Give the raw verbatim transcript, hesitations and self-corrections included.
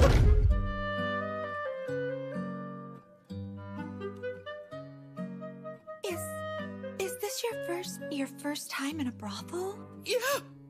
Is... is this your first... your first time in a brothel? Yeah!